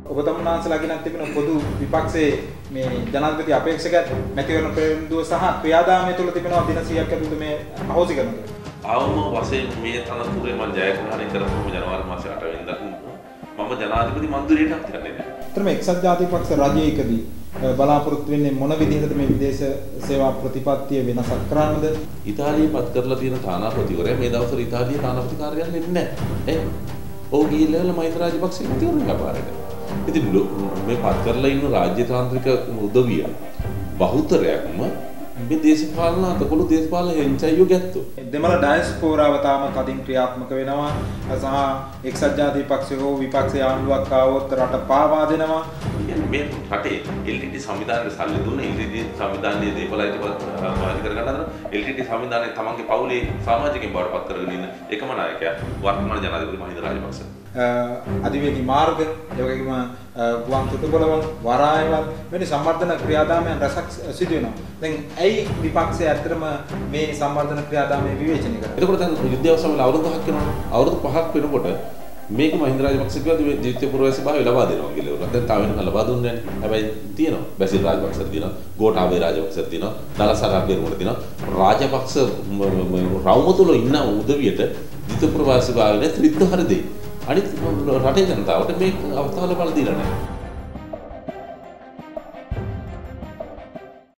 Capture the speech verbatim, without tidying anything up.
ඔබ තමුන්නාන්සලා ගෙනත් තිබෙන පොදු විපක්ෂයේ මේ ජනාධිපති අපේක්ෂකයන් මැතිවරණ පෙරමුදුව සහ ක්‍රියාදාමය තුළ තිබෙනවා දින සීයක් ඇතුළත මේ අහෝසි කරනවා. අවම වශයෙන් මේ තනතුරේ මම ජයග්‍රහණය කරපුවම ජනවාරි මාසේ අට වෙනිදා මම ජනාධිපති මන්දිරයටත් යන්නේ නැහැ. ඒතරම එක්සත් ජාතික පක්ෂ රජයකදී බලාපොරොත්තු වෙන්නේ මොන විදිහටද මේ විදේශ සේවා ප්‍රතිපත්තිය වෙනසක් කරන්නද? ඉතාලියේ පත් කරලා තියෙන තානාපතිවරයා මේ දවස්වල ඉතාලියේ තානාපති කාර්යාලෙ ඉන්නේ නැහැ. ඈ ඔහු ගිහිල්ලා මහින්ද රාජපක්ෂ ඉතිවරුන් ලබාරගෙන. ඉතින් මේ පත් කරලා ඉන්න රාජ්‍ය තාන්ත්‍රික උදවිය බහුතරයක්ම මේ දේශපාලන අතකොළු දේශපාලන එන්චයියෝ ගැත්තෝ. දෙමළ ඩයස්පෝරාව තාම කදින් ක්‍රියාත්මක වෙනවා. සහ එක්සත් ජාතික පක්ෂය හෝ විපක්ෂයේ ආණ්ඩුවක් ආවොත් රට පාවා දෙනවා. කියන්නේ මේ රටේ එල් ටී ටී සංවිධානයේ සල්ලි දුන්න එල් ටී ටී සංවිධානයේ දේපල අයිතිවාසිකම් කරගන්න අතර එල් ටී ටී සංවිධානයේ තමන්ගේ පවුලේ සමාජිකයන් බවට පත් කරගෙන ඉන්න එකම නායකයා වර්තමාන ජනාධිපති මහින්ද රාජපක්ෂ. අධිවේගී මාර්ග, ඒ වගේම ගුවන් තොටුපළවල්, වරායවල් මෙවැනි සම්වර්ධන ක්‍රියාදාමයන් රැසක් සිදු වෙනවා. දැන් ඇයි විපක්ෂය ඇත්තටම මේ සම්වර්ධන ක්‍රියාදාමය විවේචනය කරන්නේ? එතකොට දැන් යුද්ධ අවසන් වල අවුරුදු පහක් වෙනවා. අවුරුදු පහක් වෙනකොට මේක මහින්ද රාජපක්ෂ කිව්වා ද්විතීය පුරවැසි භාවය ලබා දෙනවා කියලා. දැන් තාම වෙනකන් ලබා දුන්නේ නැහැ. හැබැයි තියෙනවා. බැසිල් රාජපක්ෂ තියෙනවා. ගෝඨාභය රාජපක්ෂ තියෙනවා. දලසරා පෙරමුණ තියෙනවා. රාජපක්ෂ රවුමතුල ඉන්න උදවියට ද්විතීය පුරවැසි භාවය ත්‍රිත්ව හරි දෙයි. අනිත් රටේ ජනතාවට මේ අවස්ථාවල බල දීලා නැහැ.